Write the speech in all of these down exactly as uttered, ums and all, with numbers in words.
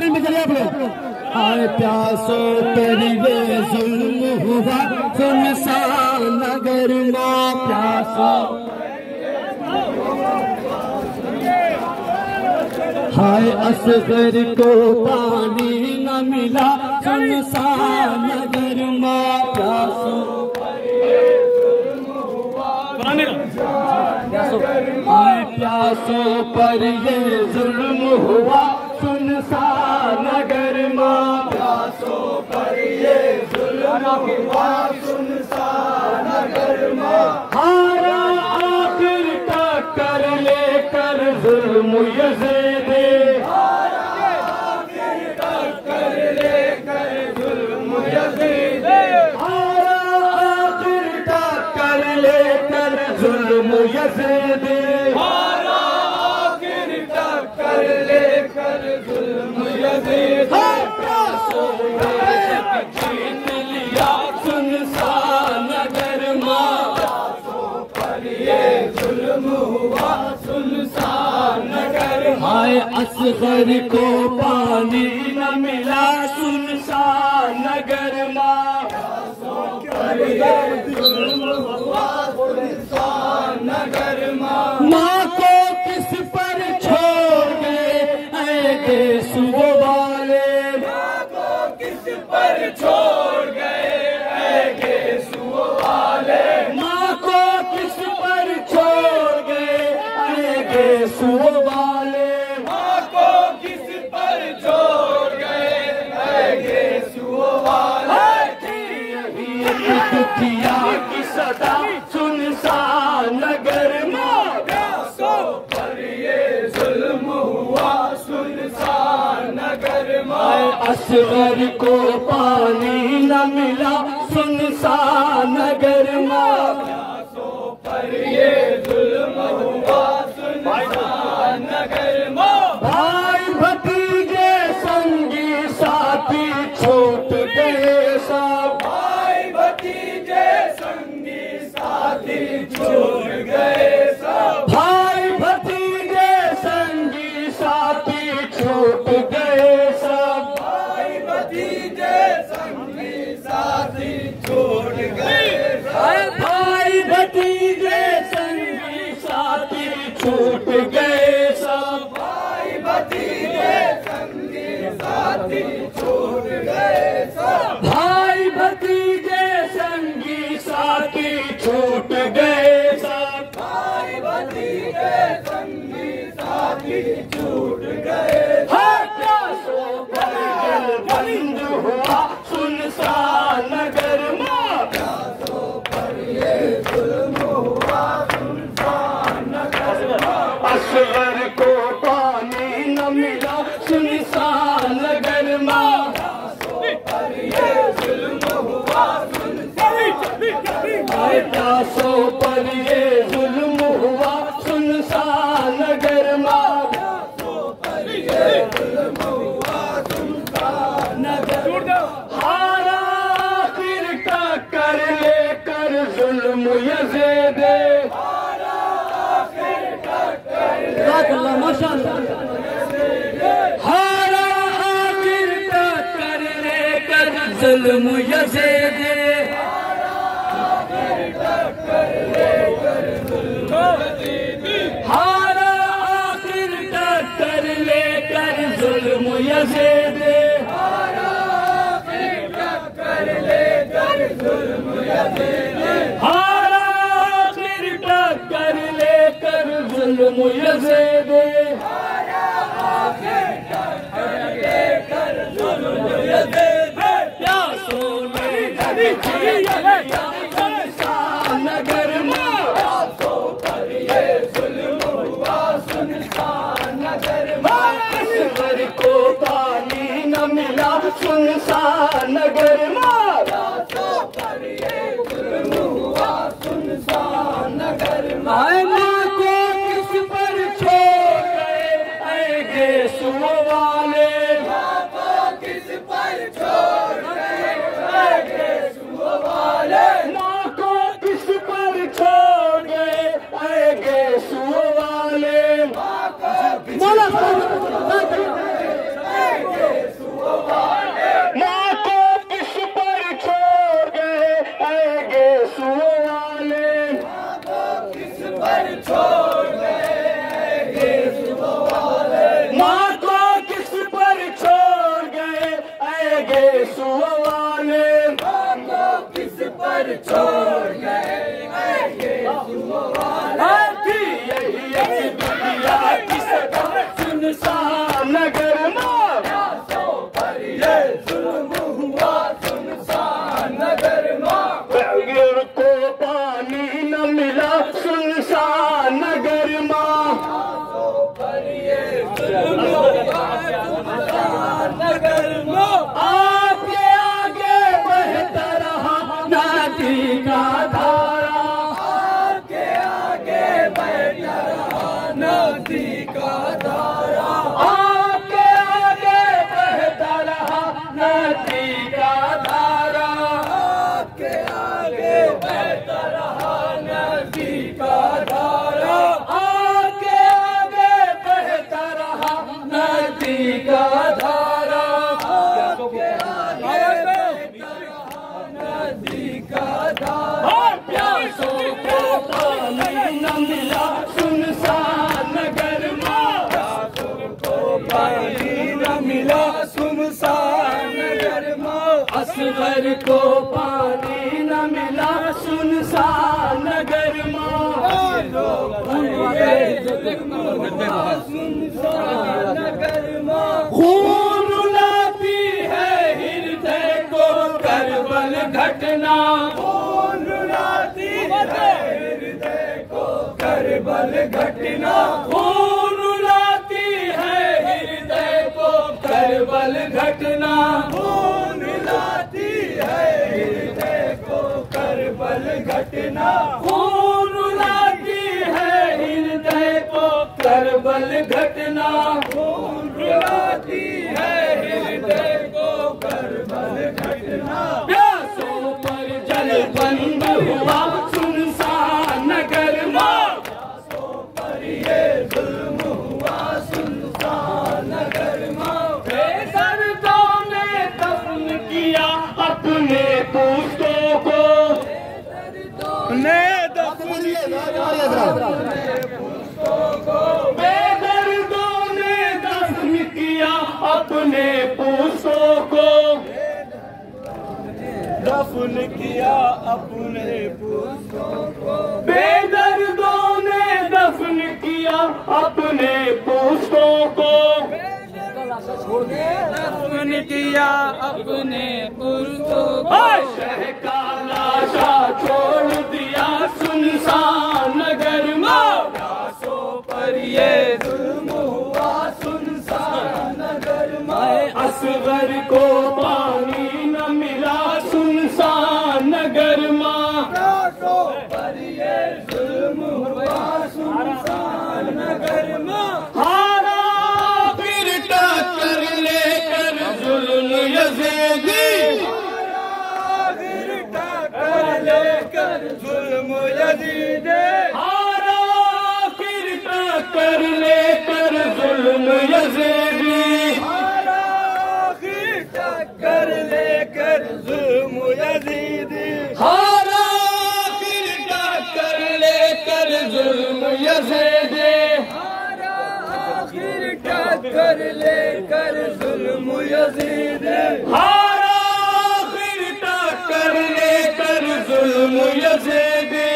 Line में चलिए आप लोग। हाय प्यासो पर ये जुल्म हुआ सुनसान नगर माँ प्यासो। हाय असगर को पानी न मिला सुनसान नगर माँ प्यासो। हाय प्यासों पर ये जुल्म हुआ सुनसान नगर माँ प्यासों पर ये जुल्म हुआ सुनसान नगर माँ। हारा आखिर टक्कर लेकर जुल्म यज़ीदी। हारा आखिर टक्कर लेकर जुल्म यज़ीदी। हारा आखिर टक्कर लेकर जुल्म यज़ीदी। हारा आखिर टक्कर लेकर जुल्म यज़ीदी। प्यासों ने छीन लिया सुनसान नगर माँ प्यासों पर ये जुल्म हुआ सुनसान नगर। हाय असगर को पानी न मिला सुनसान नगर माँ प्यासों पर ये जुल्म हुआ सुनसान नगर माँ। माँ को किस पर छोड़ गए ऐ देश वो वाले। माँ को किस पर छोड़ गए ऐ देश वो वाले। माँ को किस पर छोड़ गए ऐ देश वो वाले। माँ को किस पर छोड़ गए ऐ देश वो वाले। दुखिया की सदा सुनसान नगर माँ प्यासों पर ये जुल्म हुआ सुनसान नगर माँ। असगर को पानी न मिला सुनसान नगर माँ प्यासों पर ये जुल्म हुआ सुनसान नगर माँ। भाई भतीजे संगी साथी छूट गए सब। भाई भतीजे संगी साथी छूट गए सब। भाई भतीजे संगी साथी छूट गए सब। भाई भतीजे संगी साथी छूट गए सब। भाई भतीजे संगी साथी छूट गए सब। भाई भतीजे संगी साथी छूट गए सब। भाई भतीजे संगी साथी छूट गए सब। भाई भतीजे संगी साथी छूट गए। प्यासों पर जल बंद हुआ सुनसान नगर माँ प्यासों पर ये जुल्म हुआ सुनसान नगर माँ। असगर को पानी न मिला सुनसान नगर माँ प्यासों पर ये जुल्म हुआ सुनसान। प्यासों पर ये जुल्म हुआ सुनसान नगर माँ प्यासों पर ये जुल्म हुआ सुनसान नगर। हारा आखिर टक्कर लेकर जुल्म यज़ीदी। हारा आखिर टक्कर लेकर माशाअल्लाह। हारा आखिर टक्कर लेकर जुल्म यज़ीदी। हारा आखिर टक्कर लेकर जुल्म यज़ीदी। हारा आखिर टक्कर लेकर जुल्म यज़ीदी। हारा आखिर टक्कर लेकर जुल्म यज़ीदी। हारा आखिर टक्कर लेकर जुल्म यज़ीदी। प्यासों ने सुनसान नगर माँ प्यासों पर ये जुल्म हुआ सुनसान नगर माँ। असगर को पानी न मिला सुनसान नगर माँ प्यासों पर ये जुल्म हुआ सुनसान नगर माँ। माँ को किस पर छोड़ गए ऐ देश वो वाले। माँ को किस पर छोड़ गए ऐ देश वो वाले। माँ को किस पर छोड़ गए ऐ देश वो वाले। माँ को किस पर छोड़ गए यीशु वाले को किस पर छोड़ गए यीशु वाले यही एक दुनिया किस पर सुनसान नगर में प्यासों पर ये जुल्म हुआ सुनसान नगर में बगैर को पानी न मिला सुनसान नगर में प्यासों पर ये जुल्म हुआ सुनसान नगर में आपके आगे बहता रहा नदी का धारा आपके आगे बहता रहा नदी का धारा आपके आगे बहता रहा नदी का धारा आपके आगे बहता रहा नदी का धारा आपके आगे बहता रहा नदी का धारा आपके आगे बहता रहा नदी का धारा प्यासों को पानी न मिला सुनसान नगर में प्यासों को पानी न मिला सुनसान नगर में असगर को पानी न मिला सुनसान नगर में सुनसान नगर में खून रुलाती है हृदय को करबल घटना खून रुलाती है हृदय को करबल घटना खून रुलाती है हृदय को करबल घटना खून रुलाती है हृदय को करबल घटना खून रुलाती है हृदय को करबल घटना खून रुलाती है हृदय को करबल घटना प्यासों पर जल बंद हुआ सुनसान नगर में प्यासों पर ये जुल्म हुआ सुनसान नगर में बेदर्दों ने दफन किया अपने पूतों को ने दफन बेदर्दों ने दफन किया अपने पूतों को दफन किया अपने पूतों को बेदर्दों ने दफन किया अपने पूतों को दफन किया अपने पुरखों को शह का लाशा छोड़ दिया सुनसान नगर में प्यासों पर ये जुल्म हुआ सुनसान नगर में असगर को पानी न मिला सुनसान नगर में प्यासों पर ये जुल्म हुआ सुनसान नगर में हारा फिर टक्कर लेकर जुल्म यजीदी हारा फिर टक्कर लेकर जुल्म यजीदी हारा फिर टक्कर लेकर जुल्म यजीदी हारा फिर टक्कर लेकर जुल्म यजीदी हारा फिर टक्कर लेकर जुल्म यजीदी हारा फिर टक्कर लेकर जुल्म यजीदी हारा फिर टक्कर लेकर जुल्म यजीदी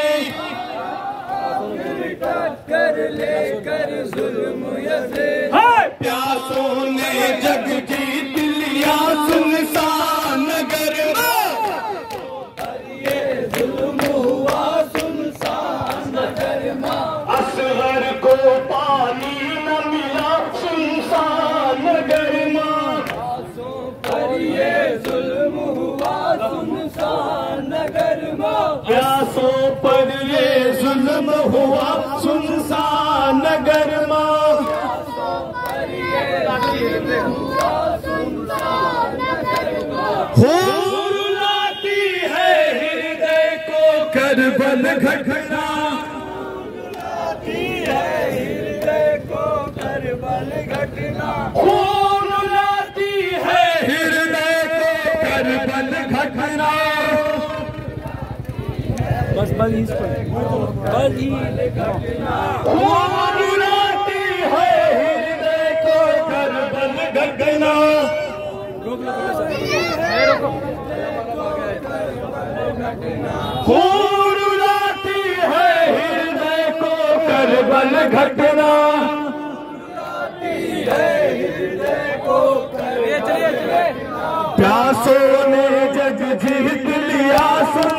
फिर टक्कर लेकर जुल्म यजीदी प्यासों ने जग जीत लिया सुनसान नगर में ये जुल्म हुआ सुनसान नगर में असगर को पानी न मिला सुनसान नगर में प्यासों पर ये जुल्म हुआ सुनसान नगर में प्यासों पर ये जुल्म हुआ सुनसान नगर में खून रुलाती है हृदय को करबल घटना रुलाती है हृदय को करबल घटना खून रुलाती है हृदय को करबल घटना बस बस इस पर बस खून रुलाती है हृदय को करबल घटना खून रुलाती है हृदय को करबल घटना, प्यासों ने जग जीत लिया सुन